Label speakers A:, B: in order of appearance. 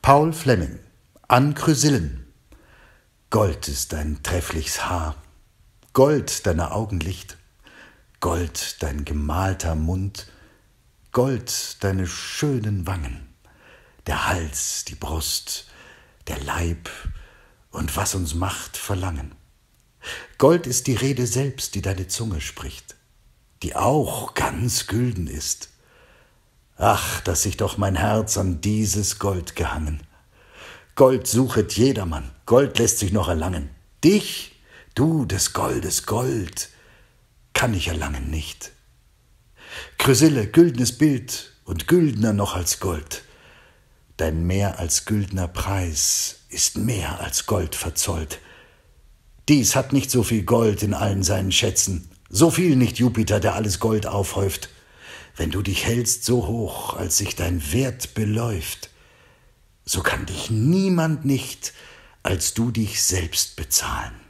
A: Paul Fleming, an Chrysillen. Gold ist dein trefflichs Haar, Gold deine Augenlicht, Gold dein gemalter Mund, Gold deine schönen Wangen, der Hals, die Brust, der Leib und was uns macht verlangen. Gold ist die Rede selbst, die deine Zunge spricht, die auch ganz gülden ist. Ach, dass sich doch mein Herz an dieses Gold gehangen. Gold suchet jedermann, Gold lässt sich noch erlangen. Dich, du des Goldes Gold, kann ich erlangen nicht. Chrysille, güldnes Bild und güldner noch als Gold. Dein mehr als güldner Preis ist mehr als Gold verzollt. Dies hat nicht so viel Gold in allen seinen Schätzen, so viel nicht Jupiter, der alles Gold aufhäuft. Wenn du dich hältst so hoch, als sich dein Wert beläuft, so kann dich niemand nicht, als du dich selbst bezahlen.